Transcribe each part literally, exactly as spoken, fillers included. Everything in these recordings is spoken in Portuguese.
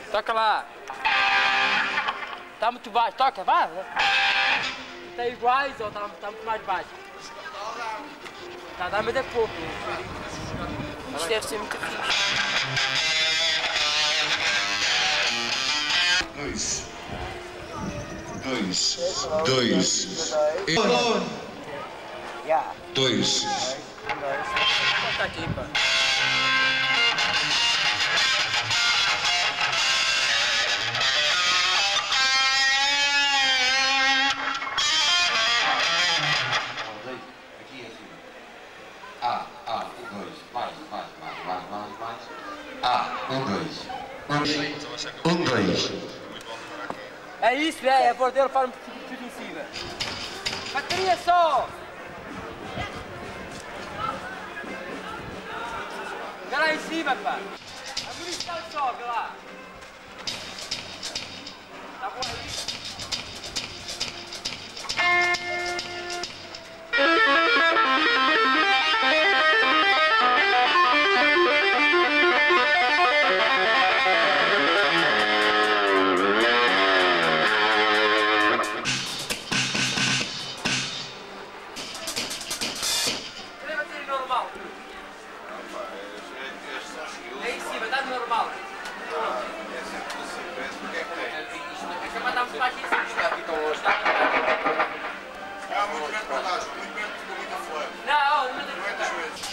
Toca lá. Tá muito baixo, toca, vai. Tá iguais ou tá, tá muito mais baixo? Tá a dar, mas é pouco. Isto deve ser muito fixe. Dois. Dois. Dois. Dois. Tá aqui, pá. Ah, ah, um, dois, mais, mais, mais, mais, mais, mais. Ah, um, dois. Um, dois. É isso, é, é por dele faz tudo em cima. Bateria só! Vê lá em cima, pá! A munição só, vê lá! Tá bom aí? É em cima, dá normal. É sempre assim, porque é que tem? Isto é para dar um baixo em cima. Está aqui tão longe. É muito perto para lá, muito perto ficou muito aflado. Não, não tem muitas vezes.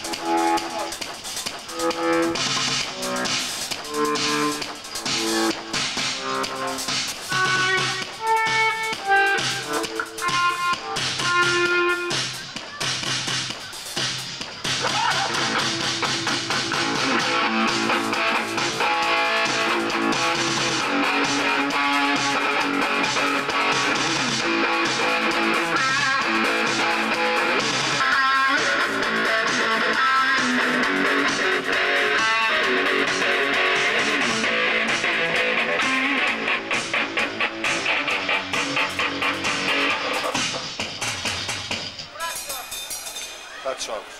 Dá-te choques.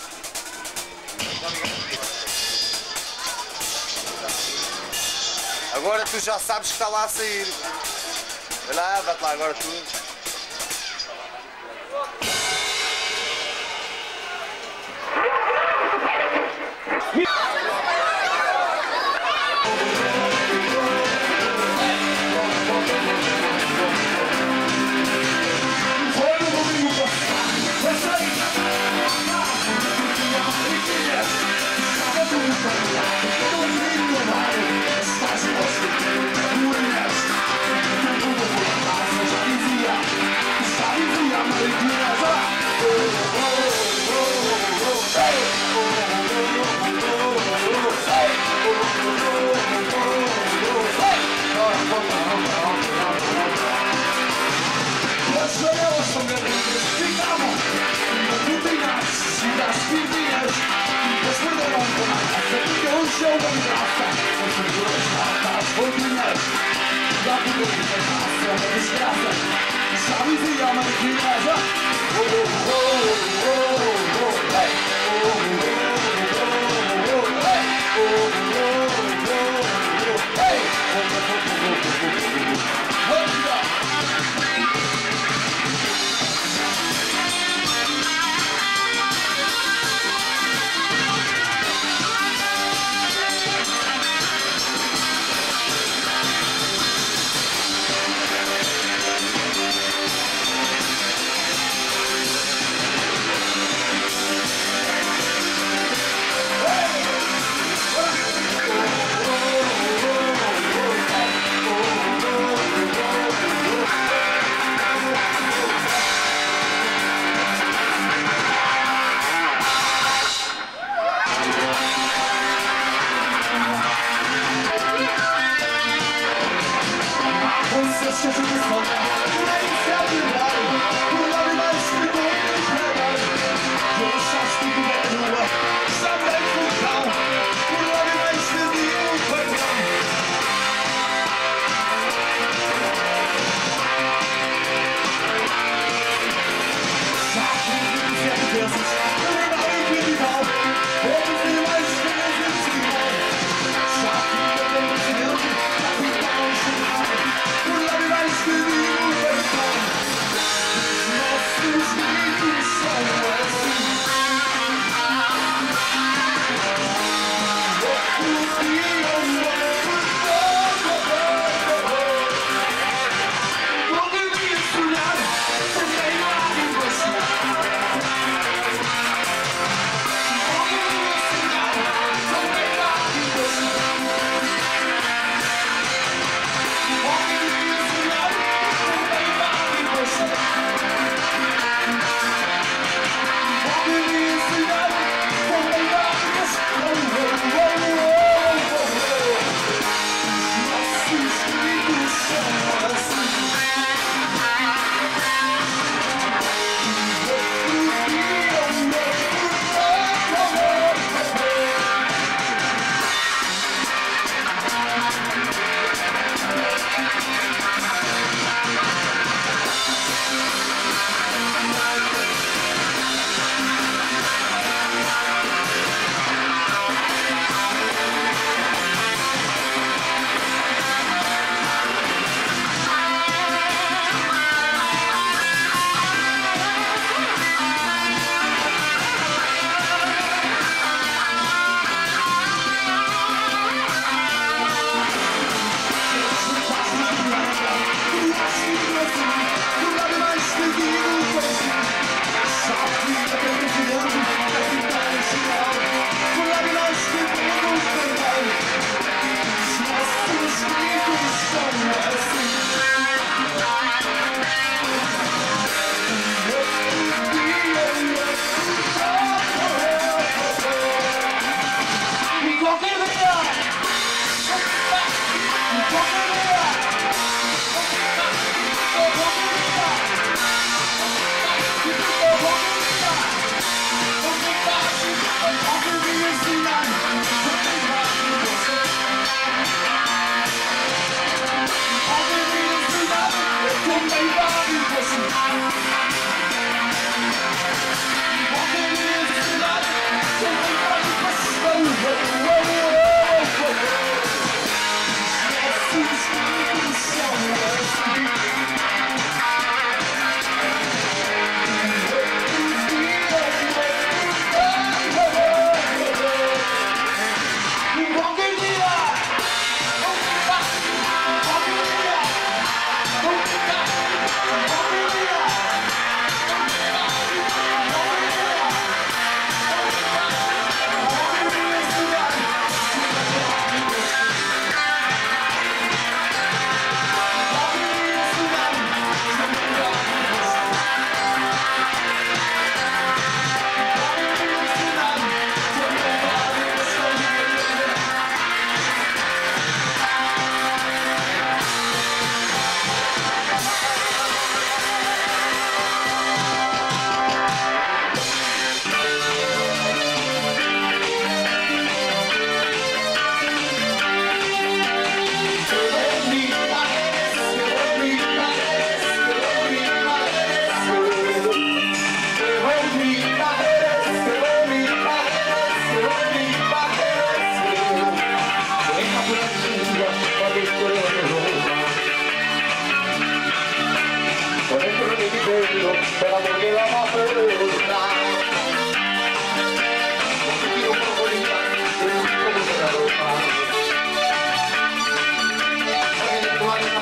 Agora tu já sabes que está lá a sair. Vai lá, dá-te lá agora tu.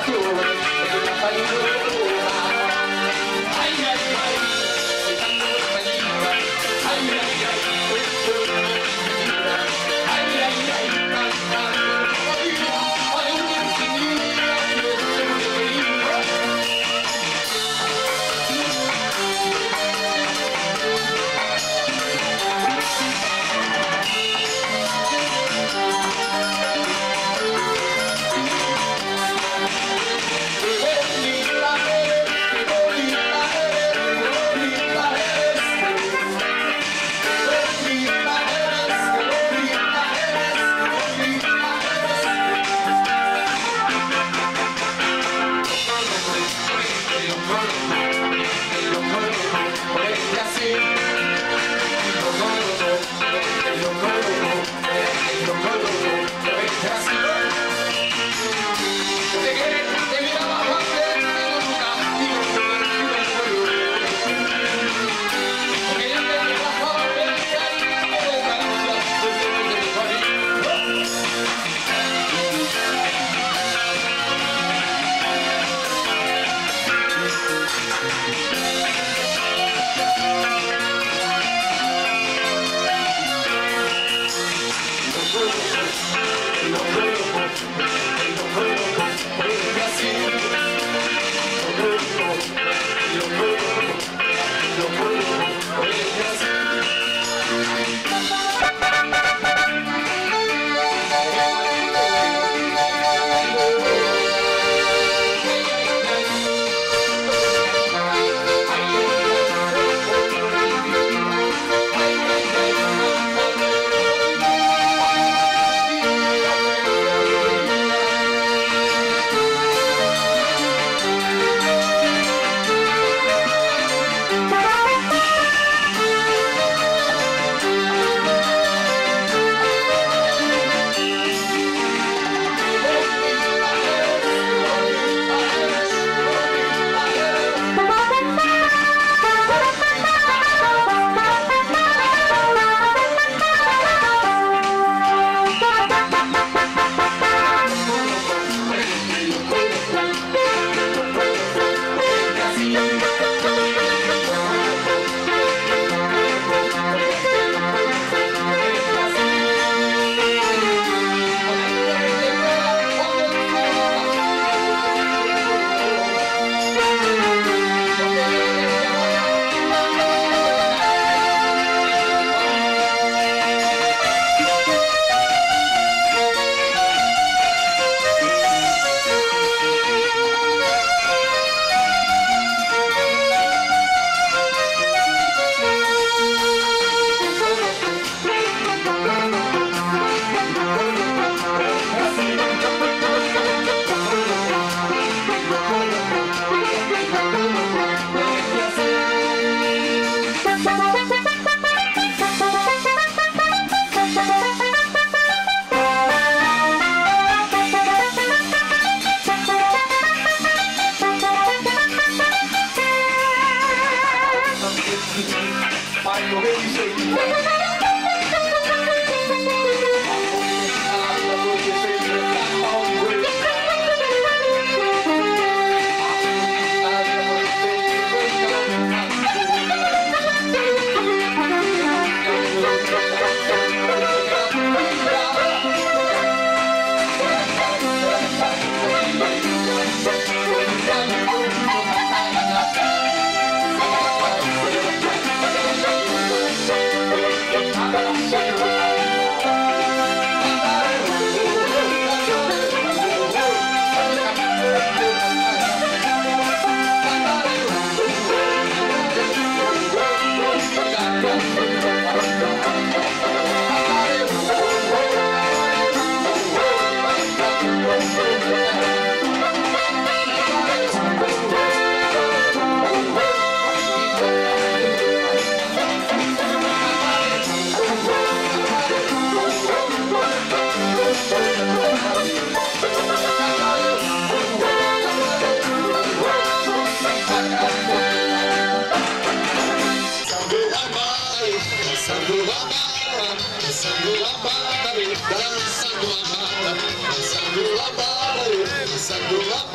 Dançando a mata, dançando a bala, dançando a bala.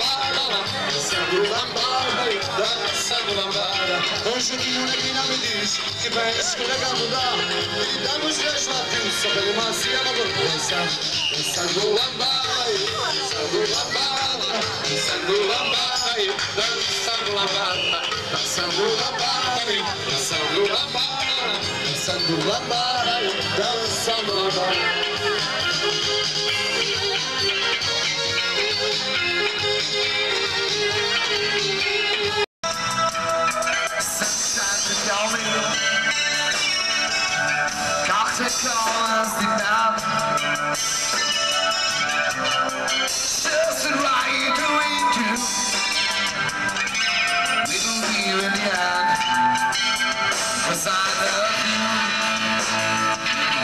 lambada, dançando lambada, dançando lambada. Hoje que não neguinha me diz que pensa que nega mudar. E damos três latinos, só pela macia na gorgonça. Dançando lambada, dançando lambada, dançando lambada, dançando lambada, dançando lambada, dançando lambada, dançando lambada, dançando lambada. Calls it down. Just the right way to little dear in the end, 'cause I love you.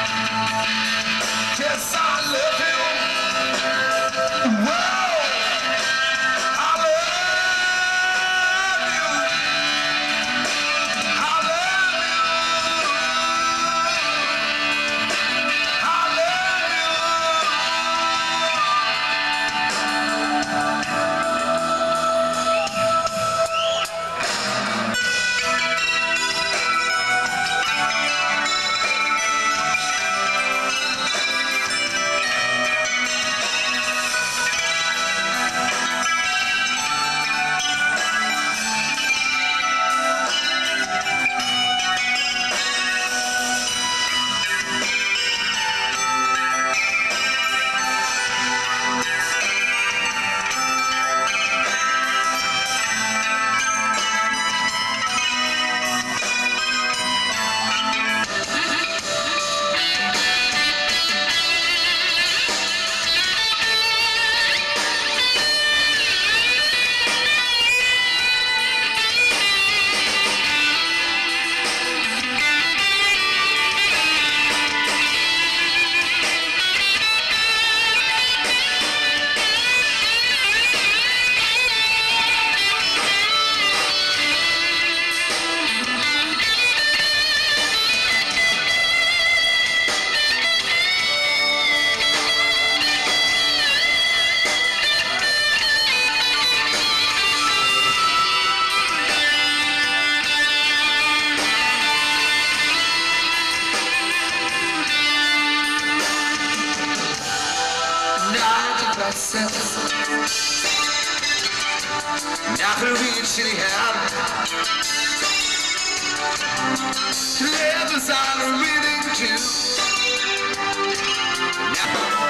Yes, I love you. Whoa, I love you. I love you. Never reached any hand. Letters are reading too. Never